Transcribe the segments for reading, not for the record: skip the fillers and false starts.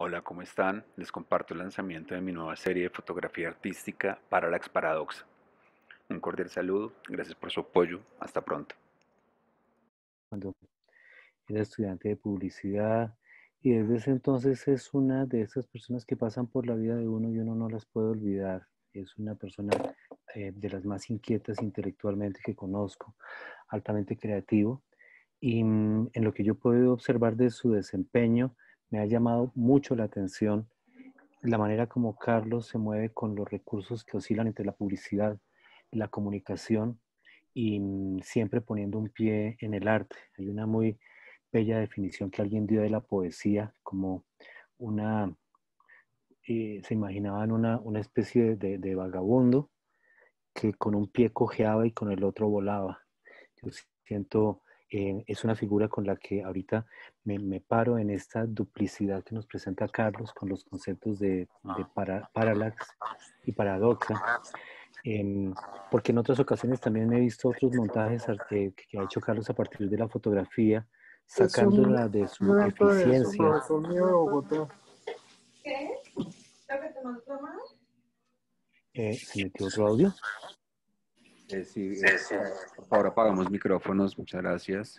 Hola, ¿cómo están? Les comparto el lanzamiento de mi nueva serie de fotografía artística Parallax Paradoxa. Un cordial saludo, gracias por su apoyo, hasta pronto. Cuando era estudiante de publicidad y desde ese entonces es una de esas personas que pasan por la vida de uno y uno no las puede olvidar. Es una persona de las más inquietas intelectualmente que conozco, altamente creativo y en lo que yo puedo observar de su desempeño me ha llamado mucho la atención la manera como Carlos se mueve con los recursos que oscilan entre la publicidad, la comunicación y siempre poniendo un pie en el arte. Hay una muy bella definición que alguien dio de la poesía como una, se imaginaban una especie de vagabundo que con un pie cojeaba y con el otro volaba. Yo siento, es una figura con la que ahorita me paro en esta duplicidad que nos presenta Carlos con los conceptos de parallax y paradoxa, porque en otras ocasiones también he visto otros montajes que ha hecho Carlos a partir de la fotografía, Es un sacándola de su evento de su eficiencia. profesor mío de Bogotá. ¿Qué? ¿Lo que tomó tu mamá? ¿Se metió otro audio? Sí, por favor apagamos micrófonos, muchas gracias.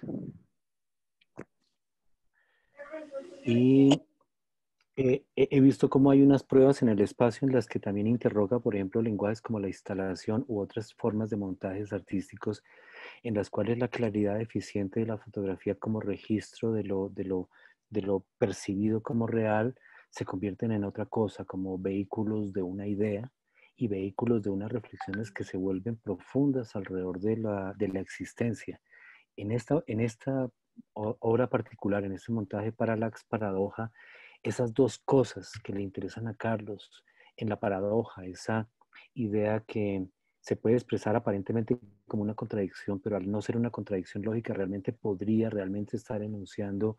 Y he visto cómo hay unas pruebas en el espacio en las que también interroga, por ejemplo, lenguajes como la instalación u otras formas de montajes artísticos en las cuales la claridad eficiente de la fotografía como registro de lo percibido como real se convierten en otra cosa, como vehículos de una idea y vehículos de unas reflexiones que se vuelven profundas alrededor de la existencia. En esta obra particular, en este montaje Parallax Paradoja, esas dos cosas que le interesan a Carlos en la paradoja, esa idea que se puede expresar aparentemente como una contradicción, pero al no ser una contradicción lógica, realmente podría realmente estar enunciando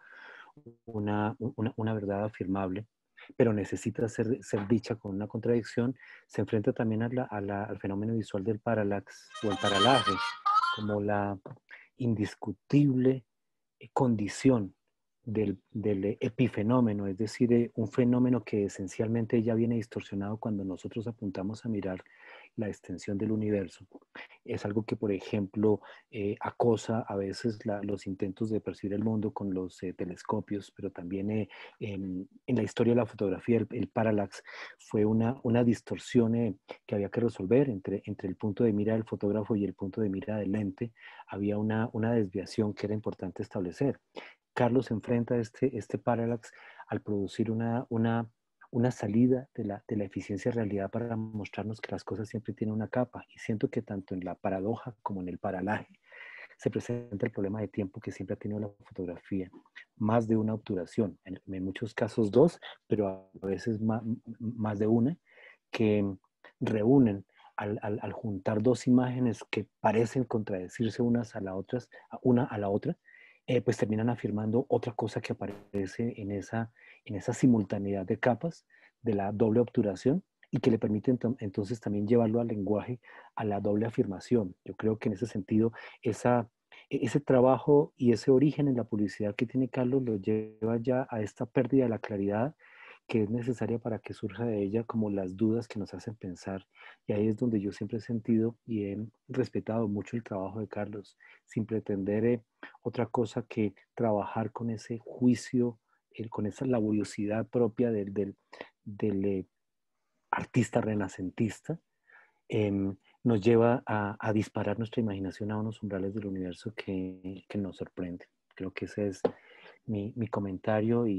una verdad afirmable, pero necesita ser dicha con una contradicción, se enfrenta también al fenómeno visual del parallax o el paralaje, como la indiscutible condición del epifenómeno, es decir, un fenómeno que esencialmente ya viene distorsionado cuando nosotros apuntamos a mirar la extensión del universo. Es algo que, por ejemplo, acosa a veces los intentos de percibir el mundo con los telescopios, pero también en la historia de la fotografía el parallax fue una distorsión que había que resolver entre el punto de mira del fotógrafo y el punto de mira del lente. Había una desviación que era importante establecer. Carlos enfrenta este parallax al producir una salida de la eficiencia realidad para mostrarnos que las cosas siempre tienen una capa. Y siento que tanto en la paradoja como en el paralaje se presenta el problema de tiempo que siempre ha tenido la fotografía. Más de una obturación, en muchos casos dos, pero a veces más de una, que reúnen al juntar dos imágenes que parecen contradecirse una a la otra, pues terminan afirmando otra cosa que aparece en esa simultaneidad de capas de la doble obturación y que le permite entonces también llevarlo al lenguaje, a la doble afirmación. Yo creo que en ese sentido, ese trabajo y ese origen en la publicidad que tiene Carlos lo lleva ya a esta pérdida de la claridad que es necesaria para que surja de ella como las dudas que nos hacen pensar. Y ahí es donde yo siempre he sentido y he respetado mucho el trabajo de Carlos, sin pretender otra cosa que trabajar con ese juicio, con esa laboriosidad propia del artista renacentista, nos lleva a disparar nuestra imaginación a unos umbrales del universo que nos sorprende. Creo que ese es mi comentario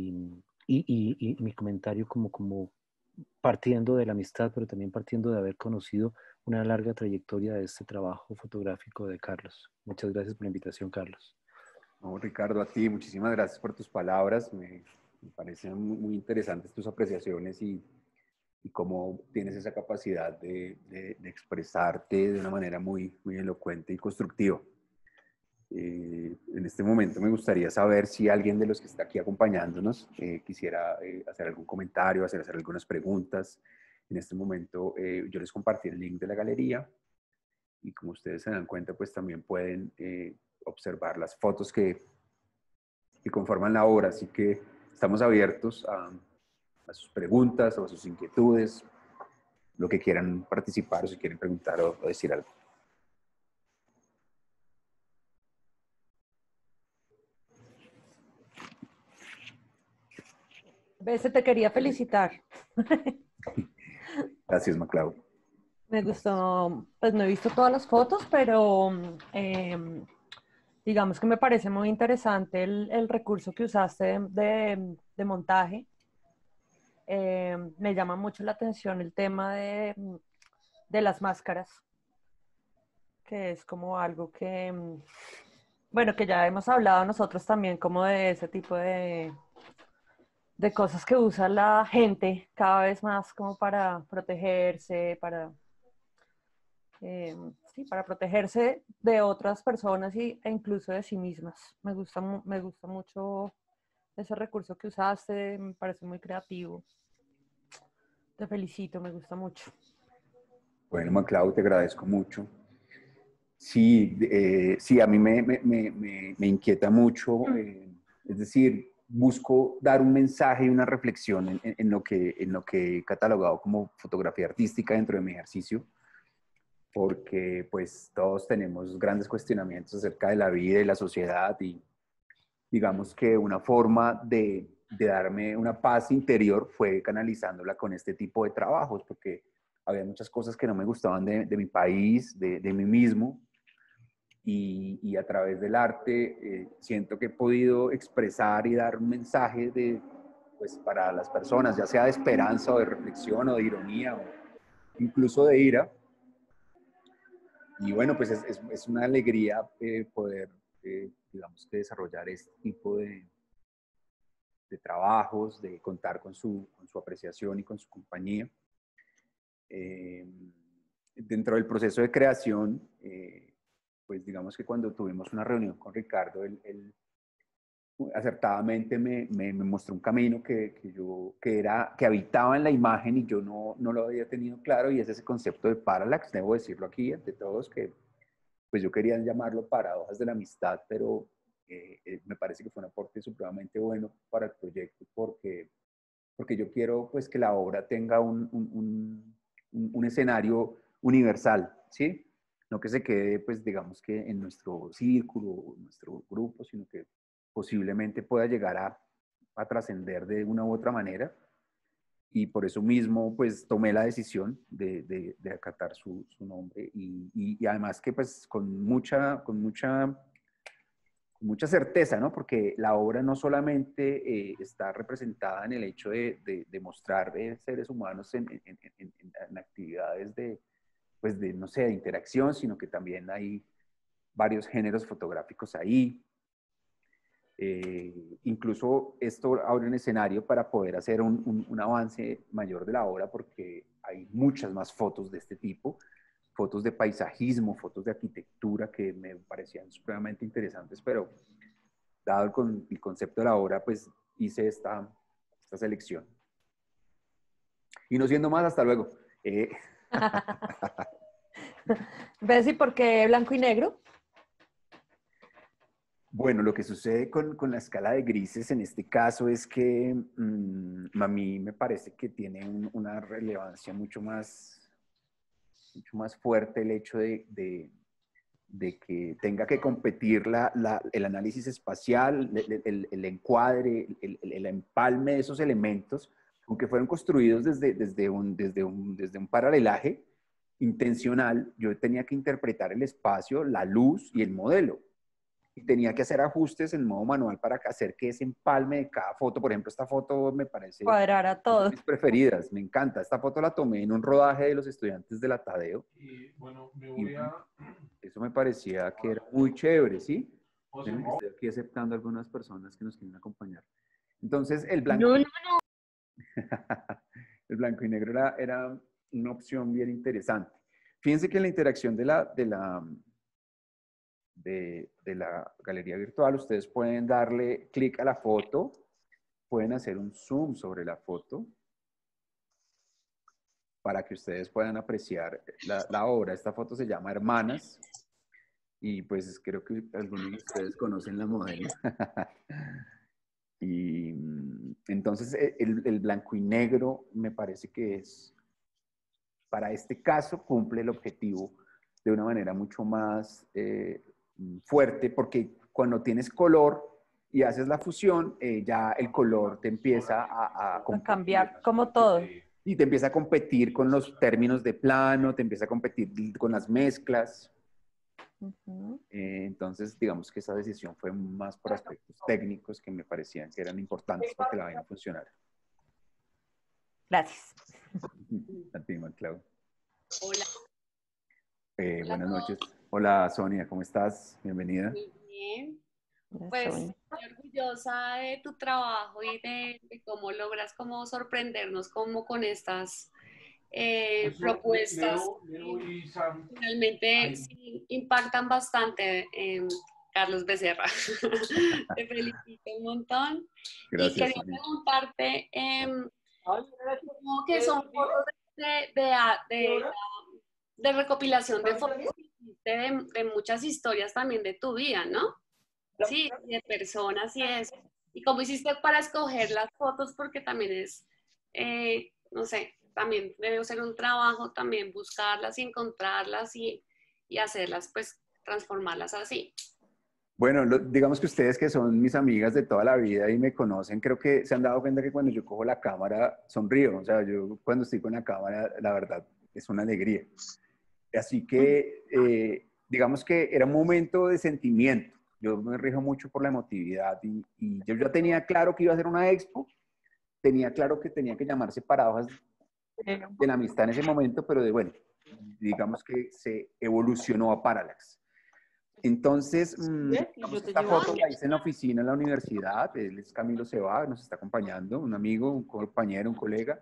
y mi comentario como partiendo de la amistad, pero también partiendo de haber conocido una larga trayectoria de este trabajo fotográfico de Carlos. Muchas gracias por la invitación, Carlos. No, Ricardo, a ti, muchísimas gracias por tus palabras, me parecen muy interesantes tus apreciaciones y cómo tienes esa capacidad de expresarte de una manera muy elocuente y constructiva. En este momento me gustaría saber si alguien de los que está aquí acompañándonos quisiera hacer algún comentario, hacer algunas preguntas. En este momento yo les compartí el link de la galería y como ustedes se dan cuenta, pues también pueden observar las fotos que conforman la obra. Así que estamos abiertos a sus preguntas o a sus inquietudes, lo que quieran participar o si quieren preguntar o decir algo. Bese, te quería felicitar. Gracias, Maclau. Me gustó, pues no he visto todas las fotos, pero digamos que me parece muy interesante el recurso que usaste de montaje. Me llama mucho la atención el tema de las máscaras, que es como algo que, bueno, que ya hemos hablado nosotros también, como de ese tipo de cosas que usa la gente cada vez más como para protegerse, sí, para protegerse de otras personas e incluso de sí mismas. Me gusta mucho ese recurso que usaste, me parece muy creativo. Te felicito, me gusta mucho. Bueno, Maclau, te agradezco mucho. Sí, sí, a mí me inquieta mucho, es decir, busco dar un mensaje y una reflexión en lo que he catalogado como fotografía artística dentro de mi ejercicio, porque pues todos tenemos grandes cuestionamientos acerca de la vida y la sociedad y digamos que una forma de darme una paz interior fue canalizándola con este tipo de trabajos, porque había muchas cosas que no me gustaban de mi país, de mí mismo, y a través del arte siento que he podido expresar y dar un mensaje pues, para las personas, ya sea de esperanza o de reflexión o de ironía o incluso de ira. Y bueno, pues es una alegría poder, digamos, que desarrollar este tipo de trabajos, de contar con su apreciación y con su compañía. Dentro del proceso de creación, pues digamos que cuando tuvimos una reunión con Ricardo, él acertadamente me mostró un camino que habitaba en la imagen y yo no lo había tenido claro, y es ese concepto de parallax. Debo decirlo aquí ante todos que pues yo quería llamarlo paradojas de la amistad, pero me parece que fue un aporte supremamente bueno para el proyecto porque yo quiero pues que la obra tenga un escenario universal, ¿sí? No que se quede pues digamos que en nuestro círculo, en nuestro grupo, sino que posiblemente pueda llegar a trascender de una u otra manera. Y por eso mismo pues tomé la decisión de acatar su nombre y además que pues con mucha certeza, ¿no? Porque la obra no solamente está representada en el hecho de mostrar seres humanos en actividades pues de, no sé, de interacción, sino que también hay varios géneros fotográficos ahí. Incluso esto abre un escenario para poder hacer un avance mayor de la obra porque hay muchas más fotos de este tipo, fotos de paisajismo, fotos de arquitectura que me parecían supremamente interesantes, pero dado el concepto de la obra, pues hice esta selección. Y no siendo más, hasta luego. ¿Ves y por qué blanco y negro? Bueno, lo que sucede con la escala de grises en este caso es que a mí me parece que tiene una relevancia mucho más fuerte el hecho de que tenga que competir el análisis espacial, el encuadre, el empalme de esos elementos, aunque fueron construidos desde un paralelaje intencional. Yo tenía que interpretar el espacio, la luz y el modelo. Y tenía que hacer ajustes en modo manual para hacer que ese empalme de cada foto, por ejemplo, esta foto me parece Cuadrar a una todo. de mis preferidas, me encanta. Esta foto la tomé en un rodaje de los estudiantes de la Tadeo. Y bueno, me Y voy bueno, a... eso me parecía que era muy chévere, ¿sí? Estoy aquí aceptando a algunas personas que nos quieren acompañar. Entonces, No, no. el blanco y negro era una opción bien interesante. Fíjense que en la interacción de la galería virtual, ustedes pueden darle clic a la foto, pueden hacer un zoom sobre la foto para que ustedes puedan apreciar la obra. Esta foto se llama Hermanas y pues creo que algunos de ustedes conocen la modelo. Y Entonces, el blanco y negro me parece que es, para este caso, cumple el objetivo de una manera mucho más fuerte, porque cuando tienes color y haces la fusión, ya el color te empieza A cambiar como todo. y te empieza a competir con los términos de plano, te empieza a competir con las mezclas. Entonces, digamos que esa decisión fue más por aspectos técnicos que me parecían que eran importantes para que la vaina funcionara. Gracias. A ti, Clau. Hola. Buenas noches. Hola, Sonia, ¿cómo estás? Bienvenida. Muy bien. Gracias, Pues Sonia. estoy orgullosa de tu trabajo y de cómo logras como sorprendernos como con estas propuestas. Finalmente sí, impactan bastante, Carlos Becerra. Te felicito un montón. Gracias, Y quería Sonia. preguntarte, como que son fotos de recopilación de fotos de muchas historias también de tu vida, ¿no? Sí, de personas y eso. ¿Y cómo hiciste para escoger las fotos? Porque también es, no sé, también debe ser un trabajo también buscarlas y encontrarlas y hacerlas, pues, transformarlas así. Bueno, digamos que ustedes que son mis amigas de toda la vida y me conocen, creo que se han dado cuenta que cuando yo cojo la cámara sonrío. O sea, yo cuando estoy con la cámara, la verdad, es una alegría. Así que, digamos que era un momento de sentimiento. Yo me rijo mucho por la emotividad y yo ya tenía claro que iba a ser una expo, tenía claro que tenía que llamarse Paradojas de la Amistad en ese momento, pero bueno, digamos que se evolucionó a Parallax. Entonces, esta foto la hice en la oficina en la universidad. Él es Camilo Ceba, nos está acompañando, un amigo, un compañero, un colega.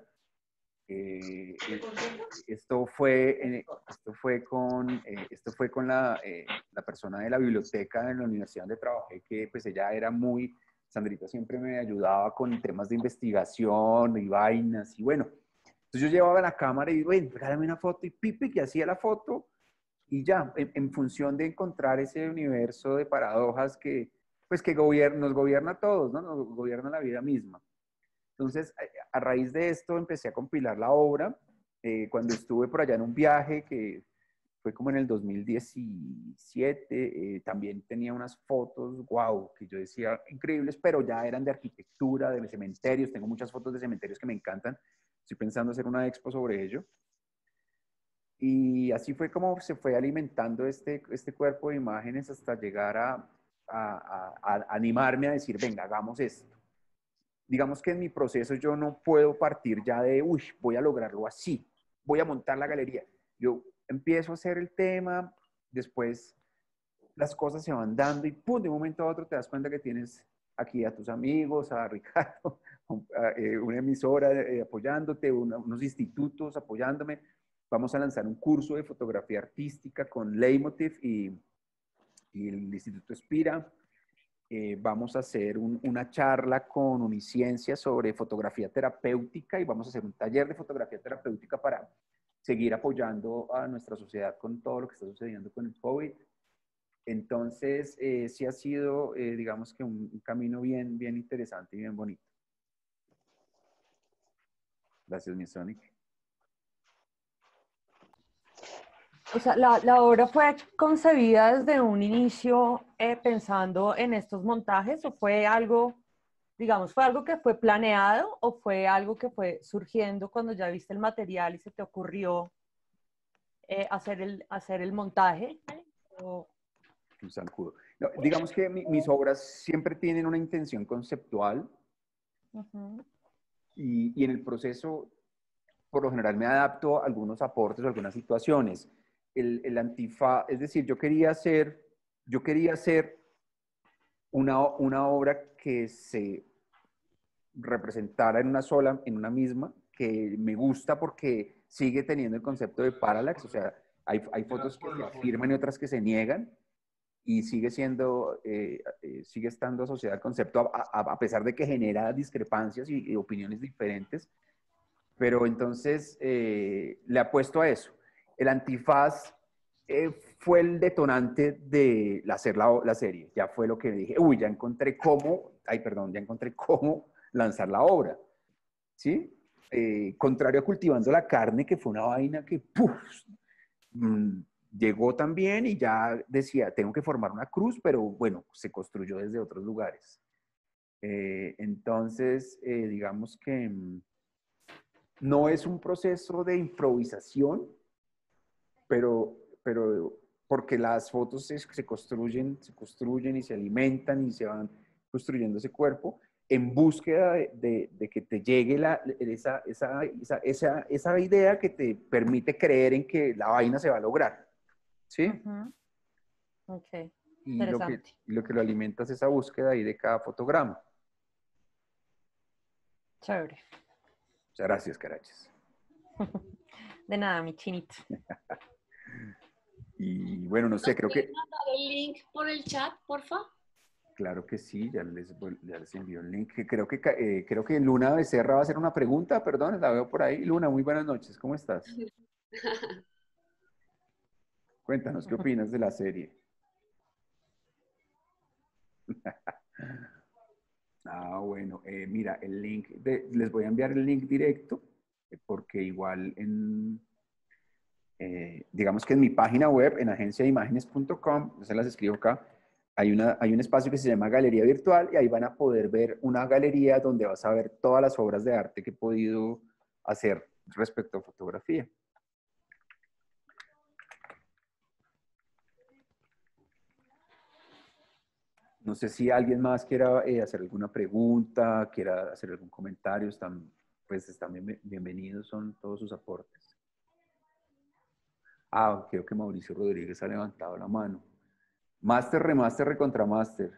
Esto fue con la persona de la biblioteca en la universidad donde trabajé, que pues ella era muy, Sandrita siempre me ayudaba con temas de investigación y vainas, y bueno, entonces yo llevaba la cámara y bueno, regálame una foto, y Pipi que hacía la foto, y ya, en función de encontrar ese universo de paradojas que, pues que nos gobierna a todos, ¿no? Nos gobierna la vida misma. Entonces, a raíz de esto empecé a compilar la obra. Cuando estuve por allá en un viaje que fue como en el 2017, también tenía unas fotos, wow, que yo decía increíbles, pero ya eran de arquitectura, de cementerios. Tengo muchas fotos de cementerios que me encantan. Estoy pensando hacer una expo sobre ello. Y así fue como se fue alimentando este cuerpo de imágenes hasta llegar a animarme a decir, venga, hagamos esto. Digamos que en mi proceso yo no puedo partir ya de, uy, voy a lograrlo así, voy a montar la galería. Yo empiezo a hacer el tema, después las cosas se van dando y pum, de un momento a otro te das cuenta que tienes aquí a tus amigos, a Ricardo, una emisora apoyándote, unos institutos apoyándome. Vamos a lanzar un curso de fotografía artística con Leitmotiv y el Instituto Espira. Vamos a hacer una charla con Uniciencia sobre fotografía terapéutica y vamos a hacer un taller de fotografía terapéutica para seguir apoyando a nuestra sociedad con todo lo que está sucediendo con el COVID. Entonces, sí ha sido, digamos que un camino bien, bien interesante y bien bonito. Gracias, mi Sonic. O sea, la obra fue concebida desde un inicio pensando en estos montajes, o fue algo, digamos, fue algo que fue planeado, o fue algo que fue surgiendo cuando ya viste el material y se te ocurrió hacer el montaje? O... Un zancudo. No, digamos que mis obras siempre tienen una intención conceptual y en el proceso, por lo general, me adapto a algunos aportes o algunas situaciones. El antifaz, es decir, yo quería hacer una obra que se representara en una misma, que me gusta porque sigue teniendo el concepto de parallax, o sea, hay fotos que se afirman y otras que se niegan, y sigue estando asociada al concepto, a pesar de que genera discrepancias y opiniones diferentes, pero entonces le apuesto a eso. El antifaz fue el detonante de hacer la serie. Ya fue lo que dije, uy, ya encontré cómo lanzar la obra, ¿sí? Contrario a Cultivando la Carne, que fue una vaina que ¡puf! Llegó también y ya decía, tengo que formar una cruz, pero bueno, se construyó desde otros lugares. Entonces, digamos que no es un proceso de improvisación, pero porque las fotos se construyen y se alimentan y se van construyendo ese cuerpo en búsqueda de que te llegue esa idea que te permite creer en que la vaina se va a lograr. ¿Sí? Ok, Y interesante. lo que lo alimenta es esa búsqueda ahí de cada fotograma. Chévere. Muchas gracias, Carachas. De nada, mi chinito. Y bueno, no sé, creo ¿Puedes que... mandar el link por el chat, porfa? Claro que sí, ya les envío el link. Creo que Luna Becerra va a hacer una pregunta, perdón, la veo por ahí. Luna, muy buenas noches, ¿cómo estás? Cuéntanos, ¿qué opinas de la serie? Ah, bueno, mira, les voy a enviar el link directo, porque igual digamos que en mi página web, en agenciadeimágenes.com, se las escribo acá, hay un espacio que se llama Galería Virtual y ahí van a poder ver una galería donde vas a ver todas las obras de arte que he podido hacer respecto a fotografía. No sé si alguien más quiera hacer alguna pregunta, quiera hacer algún comentario, están bienvenidos, son todos sus aportes. Ah, creo que Mauricio Rodríguez ha levantado la mano. Máster, remaster, recontramaster.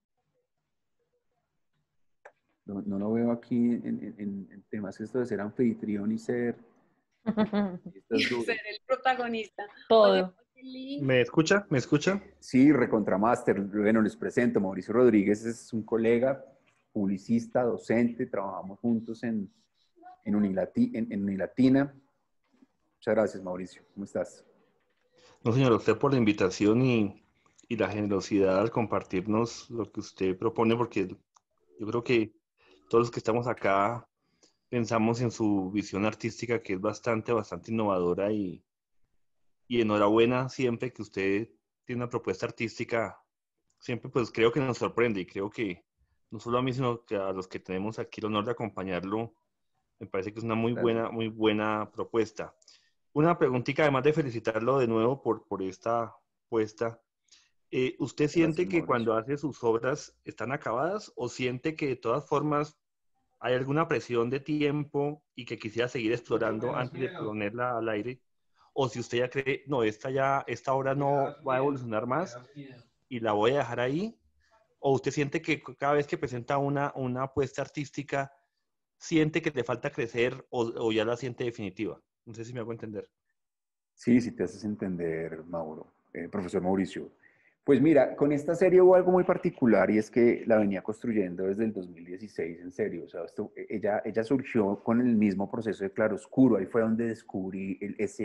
No lo veo aquí en temas esto de ser anfitrión y ser... Y ser el protagonista. Todo. Oye, ¿Me escucha? ¿Me escucha? Sí, recontramaster. Bueno, les presento. Mauricio Rodríguez es un colega, publicista, docente. Trabajamos juntos en Unilatina. Muchas gracias, Mauricio. ¿Cómo estás? No, señor, a usted por la invitación y la generosidad al compartirnos lo que usted propone, porque yo creo que todos los que estamos acá pensamos en su visión artística, que es bastante innovadora y enhorabuena siempre que usted tiene una propuesta artística, siempre pues creo que nos sorprende y creo que no solo a mí, sino que a los que tenemos aquí el honor de acompañarlo, me parece que es una Gracias. muy buena propuesta. Una preguntita, además de felicitarlo de nuevo por esta puesta. ¿Usted siente Gracias, que Mauricio. cuando hace sus obras están acabadas o siente que de todas formas hay alguna presión de tiempo y que quisiera seguir explorando antes de ponerla al aire? O si usted ya cree, no, esta obra no va a evolucionar más y la voy a dejar ahí. O usted siente que cada vez que presenta una apuesta artística, siente que le falta crecer o ya la siente definitiva. No sé si me hago entender. Sí, sí te haces entender, Mauro. Profesor Mauricio. Pues mira, con esta serie hubo algo muy particular y es que la venía construyendo desde el 2016, en serio. O sea, ella surgió con el mismo proceso de claroscuro. Ahí fue donde descubrí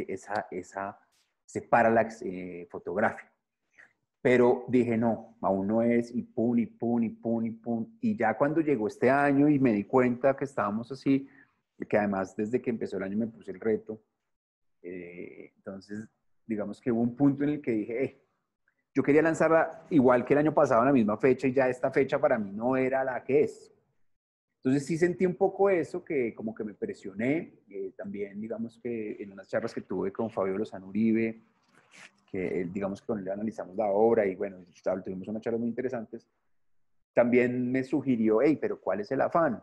ese parallax fotográfico. Pero dije, no, aún no es, y pum, y pum, y pum, y pum. Y ya cuando llegó este año y me di cuenta que estábamos así, que además desde que empezó el año me puse el reto, entonces digamos que hubo un punto en el que dije, yo quería lanzarla igual que el año pasado en la misma fecha y ya esta fecha para mí no era la que es. Entonces sí sentí un poco eso, que como que me presioné, también digamos que en unas charlas que tuve con Fabio Lozano Uribe, que digamos que con él analizamos la obra y bueno, tuvimos unas charlas muy interesantes, también me sugirió, hey, pero ¿cuál es el afán?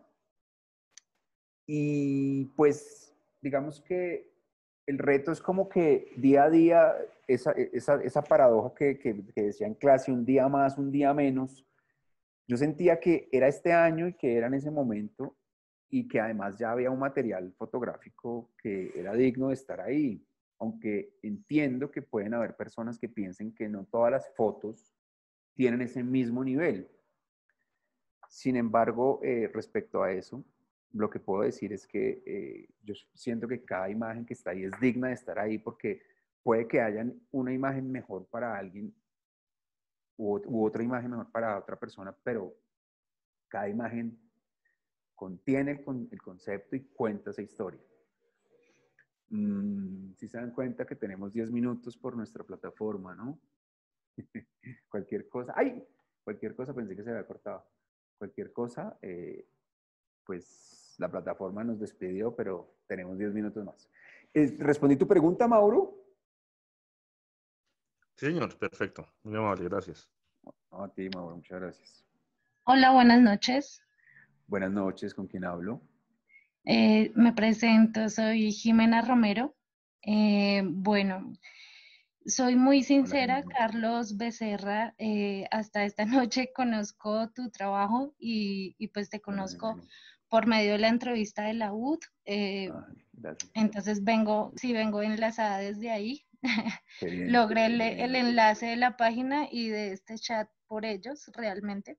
Y pues digamos que el reto es como que día a día, esa paradoja que decía en clase, un día más, un día menos, yo sentía que era este año y que era en ese momento y que además ya había un material fotográfico que era digno de estar ahí. Aunque entiendo que pueden haber personas que piensen que no todas las fotos tienen ese mismo nivel. Sin embargo, respecto a eso, lo que puedo decir es que yo siento que cada imagen que está ahí es digna de estar ahí porque puede que haya una imagen mejor para alguien u otra imagen mejor para otra persona, pero cada imagen contiene el concepto y cuenta esa historia. Si se dan cuenta que tenemos 10 minutos por nuestra plataforma, ¿no? Cualquier cosa, ¡ay! Cualquier cosa, pensé que se había cortado. Cualquier cosa, pues la plataforma nos despidió, pero tenemos 10 minutos más. ¿Respondí tu pregunta, Mauro? Sí, señor, perfecto. Muy amable, gracias. No, a ti, Mauro, muchas gracias. Hola, buenas noches. Buenas noches, ¿con quién hablo? Me presento, soy Jimena Romero. Bueno, soy muy Hola, sincera, Jimena. Carlos Becerra. Hasta esta noche conozco tu trabajo y pues te Hola, conozco Jimena. por medio de la entrevista de la UD. Gracias. Entonces sí vengo enlazada desde ahí. Qué bien. Logré el enlace de la página y de este chat por ellos, realmente.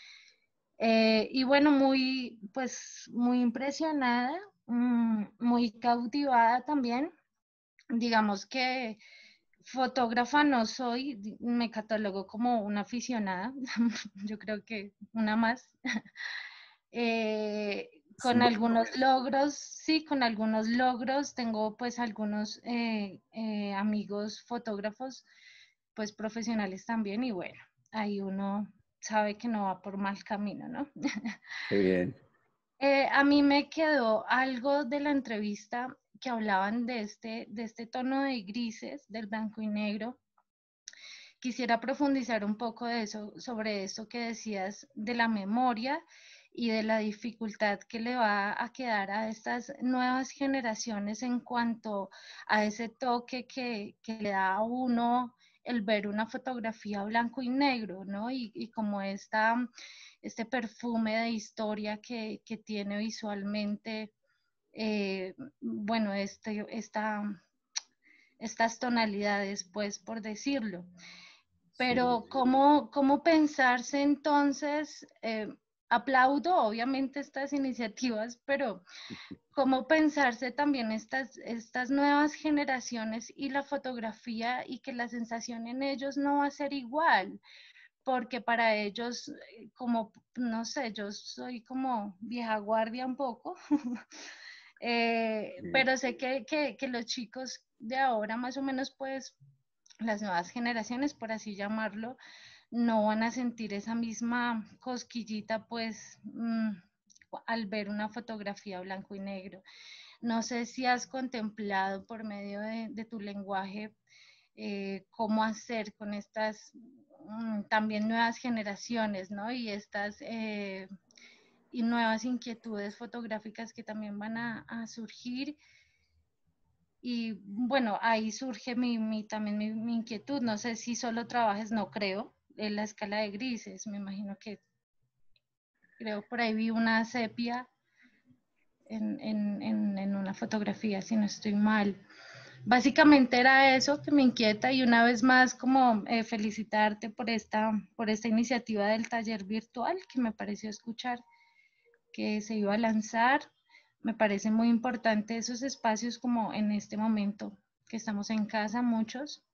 Y bueno, pues, muy impresionada, muy cautivada también. Digamos que fotógrafa no soy, me catalogo como una aficionada, yo creo que una más. Con algunos logros, sí, con algunos logros, tengo pues algunos amigos fotógrafos, pues profesionales también, y bueno, ahí uno sabe que no va por mal camino, ¿no? Qué bien. A mí me quedó algo de la entrevista que hablaban de este tono de grises, del blanco y negro. Quisiera profundizar un poco de eso, sobre esto que decías de la memoria y de la dificultad que le va a quedar a estas nuevas generaciones en cuanto a ese toque que le da a uno el ver una fotografía blanco y negro, ¿no? Y como este perfume de historia que tiene visualmente, bueno, estas tonalidades, pues, por decirlo. Pero Sí. ¿cómo pensarse entonces? Aplaudo obviamente estas iniciativas, pero ¿cómo pensarse también estas nuevas generaciones y la fotografía, y que la sensación en ellos no va a ser igual? Porque para ellos, como, no sé, yo soy como vieja guardia un poco, pero sé que los chicos de ahora más o menos, pues, las nuevas generaciones, por así llamarlo, no van a sentir esa misma cosquillita, pues, al ver una fotografía blanco y negro. No sé si has contemplado por medio de tu lenguaje cómo hacer con estas también nuevas generaciones, ¿no? Y estas y nuevas inquietudes fotográficas que también van a surgir. Y bueno, ahí surge también mi inquietud. No sé si solo trabajes, no creo, en la escala de grises. Me imagino que, creo por ahí vi una sepia en una fotografía, si no estoy mal. Básicamente era eso que me inquieta, y una vez más como felicitarte por esta iniciativa del taller virtual que me pareció escuchar que se iba a lanzar. Me parece muy importante esos espacios como en este momento que estamos en casa muchos.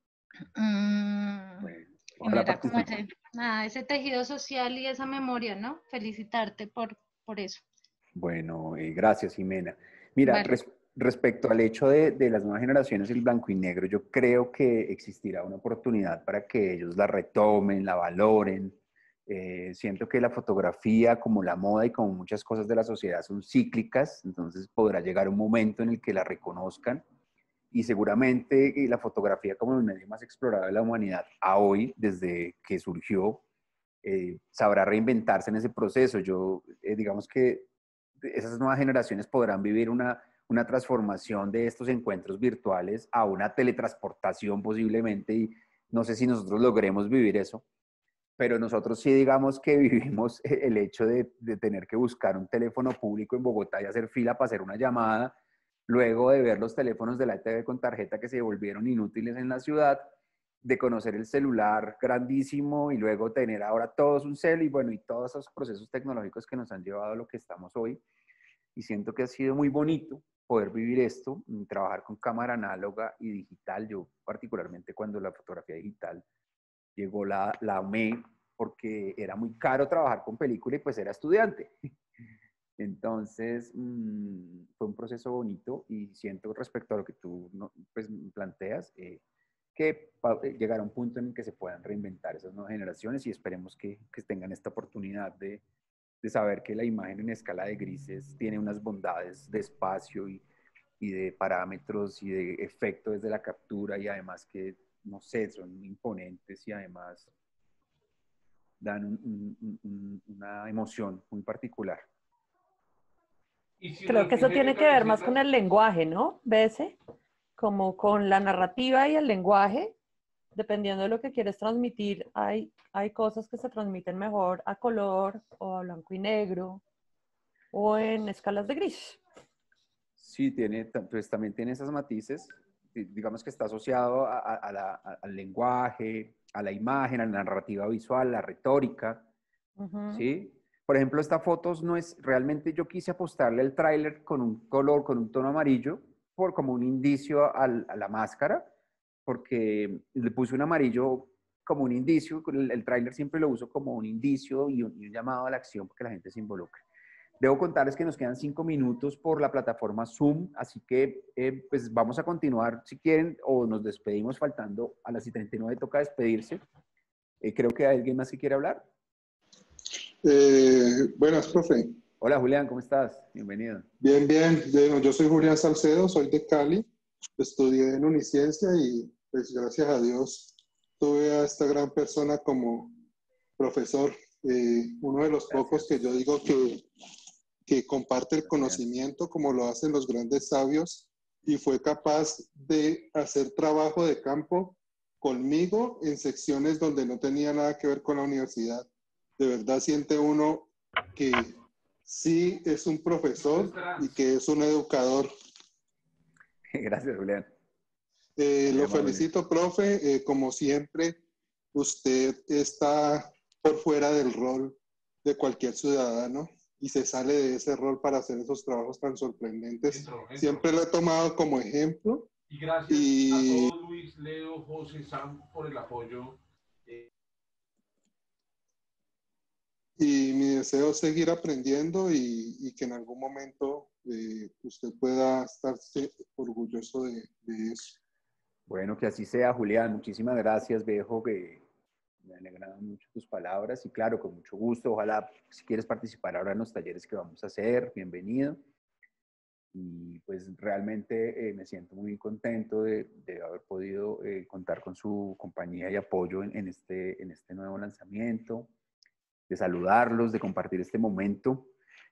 Bueno, ojalá Genera como participe. ese tejido social y esa memoria, ¿no? Felicitarte por eso. Bueno, gracias, Jimena. Mira, Vale. respecto al hecho de las nuevas generaciones, el blanco y negro, yo creo que existirá una oportunidad para que ellos la retomen, la valoren. Siento que la fotografía, como la moda y como muchas cosas de la sociedad, son cíclicas, entonces podrá llegar un momento en el que la reconozcan, y seguramente la fotografía como el medio más explorado de la humanidad a hoy, desde que surgió, sabrá reinventarse en ese proceso. Digamos que esas nuevas generaciones podrán vivir una transformación de estos encuentros virtuales a una teletransportación posiblemente, y no sé si nosotros logremos vivir eso, pero nosotros sí, digamos que vivimos el hecho de tener que buscar un teléfono público en Bogotá y hacer fila para hacer una llamada, luego de ver los teléfonos de la ETV con tarjeta que se volvieron inútiles en la ciudad, de conocer el celular grandísimo y luego tener ahora todos un cel, y bueno, y todos esos procesos tecnológicos que nos han llevado a lo que estamos hoy. Y siento que ha sido muy bonito poder vivir esto, trabajar con cámara análoga y digital. Yo particularmente, cuando la fotografía digital llegó, la amé, porque era muy caro trabajar con película y pues era estudiante. Entonces, fue un proceso bonito y siento respecto a lo que tú pues, planteas, que llegará un punto en el que se puedan reinventar esas nuevas generaciones y esperemos que tengan esta oportunidad de saber que la imagen en escala de grises tiene unas bondades de espacio y de parámetros y de efecto desde la captura y además que, no sé, son imponentes y además dan una emoción muy particular. Creo que eso tiene que ver más con el lenguaje, ¿no? ¿Ves? Como con la narrativa y el lenguaje, dependiendo de lo que quieres transmitir, hay cosas que se transmiten mejor a color o a blanco y negro o en escalas de gris. Sí, pues también tiene esos matices, digamos que está asociado al lenguaje, a la imagen, a la narrativa visual, a la retórica, ¿sí? Por ejemplo, esta fotos no es, realmente yo quise apostarle al tráiler con un color, con un tono amarillo, como un indicio a la máscara, porque le puse un amarillo como un indicio, el tráiler siempre lo uso como un indicio y un llamado a la acción para que la gente se involucre. Debo contarles que nos quedan 5 minutos por la plataforma Zoom, así que pues vamos a continuar si quieren o nos despedimos faltando a las 39 toca despedirse. Creo que hay alguien más que quiere hablar. Buenas, profe. Hola Julián, ¿cómo estás? Bienvenido. Bien, bien. Yo soy Julián Salcedo, soy de Cali, estudié en Uniciencia y pues gracias a Dios tuve a esta gran persona como profesor, uno de los pocos que yo digo que comparte el conocimiento como lo hacen los grandes sabios y fue capaz de hacer trabajo de campo conmigo en secciones donde no tenía nada que ver con la universidad. De verdad siente uno que sí es un profesor y que es un educador. Gracias, Julián. Lo felicito, profe. Como siempre, usted está por fuera del rol de cualquier ciudadano y se sale de ese rol para hacer esos trabajos tan sorprendentes. Siempre lo he tomado como ejemplo. Y gracias a todos, Luis, Leo, José, Sam, por el apoyo. Y mi deseo es seguir aprendiendo y que en algún momento usted pueda estarse orgulloso de eso. Bueno, que así sea, Julián. Muchísimas gracias, viejo, que me alegraron mucho tus palabras y claro, con mucho gusto. Ojalá, si quieres participar ahora en los talleres que vamos a hacer, bienvenido. Y pues realmente me siento muy contento de haber podido contar con su compañía y apoyo en este nuevo lanzamiento, de saludarlos, de compartir este momento.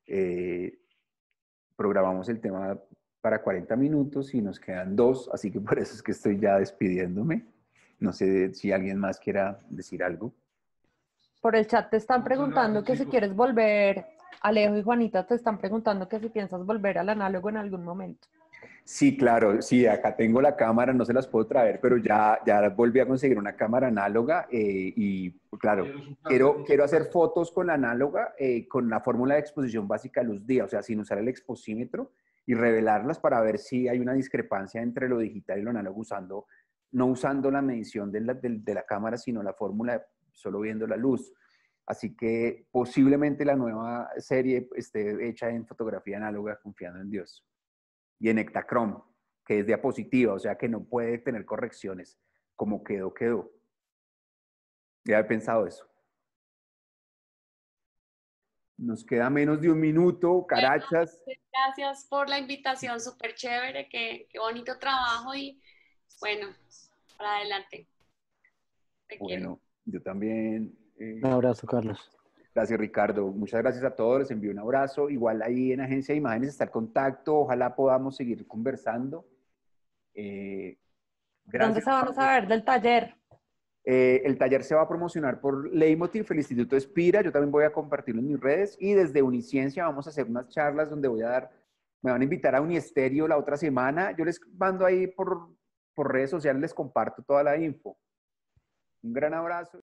Programamos el tema para 40 minutos y nos quedan 2, así que por eso es que estoy ya despidiéndome. No sé si alguien más quiera decir algo. Por el chat te están preguntando que si quieres volver, Alejo y Juanita te están preguntando que si piensas volver al análogo en algún momento. Sí, claro, sí, acá tengo la cámara, no se las puedo traer, pero ya volví a conseguir una cámara análoga y claro, quiero hacer fotos con la análoga, con la fórmula de exposición básica luz-día, o sea, sin usar el exposímetro y revelarlas para ver si hay una discrepancia entre lo digital y lo análogo no usando la medición de la cámara, sino la fórmula solo viendo la luz. Así que posiblemente la nueva serie esté hecha en fotografía análoga, confiando en Dios. Y en Ektachrome, que es diapositiva, o sea que no puede tener correcciones. Como quedó, quedó. Ya he pensado eso. Nos queda menos de un minuto, Carachas. Gracias por la invitación, súper chévere, qué bonito trabajo y bueno, para adelante. Bueno, yo también. Un abrazo, Carlos. Gracias, Ricardo. Muchas gracias a todos. Les envío un abrazo. Igual ahí en Agencia de Imágenes está el contacto. Ojalá podamos seguir conversando. ¿Dónde se van a saber del taller? El taller se va a promocionar por Leitmotiv, el Instituto Espira. Yo también voy a compartirlo en mis redes. Y desde Uniciencia vamos a hacer unas charlas donde me van a invitar a Uniesterio la otra semana. Yo les mando ahí por redes sociales, les comparto toda la info. Un gran abrazo.